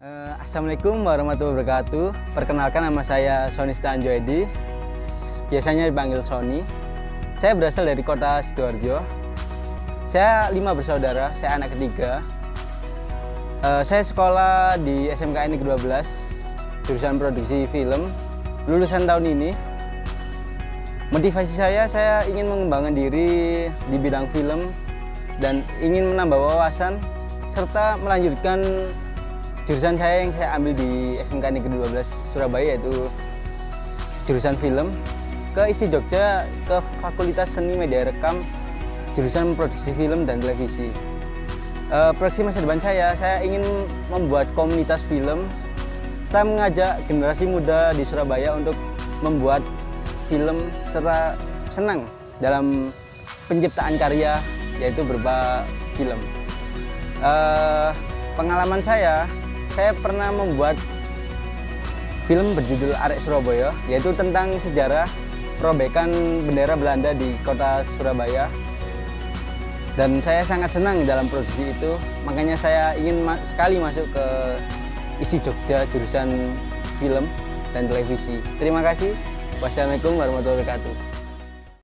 Assalamualaikum warahmatullahi wabarakatuh. Perkenalkan, nama saya Sony Stanjo Edi, biasanya dipanggil Sony. Saya berasal dari kota Sidoarjo. Saya 5 bersaudara, saya anak ketiga. Saya sekolah di SMK Negeri 12, jurusan produksi film, lulusan tahun ini. Motivasi saya ingin mengembangkan diri di bidang film dan ingin menambah wawasan serta melanjutkan jurusan saya yang saya ambil di SMK Negeri 12 Surabaya, yaitu jurusan film, ke ISI Jogja ke Fakultas Seni Media Rekam, jurusan produksi film dan televisi. Proyeksi masa depan saya ingin membuat komunitas film serta mengajak generasi muda di Surabaya untuk membuat film serta senang dalam penciptaan karya, yaitu berupa film. Pengalaman saya pernah membuat film berjudul Arek Surabaya, yaitu tentang sejarah perobekan bendera Belanda di kota Surabaya. Dan saya sangat senang dalam produksi itu, makanya saya ingin sekali masuk ke ISI Jogja jurusan film dan televisi. Terima kasih. Wassalamualaikum warahmatullahi wabarakatuh.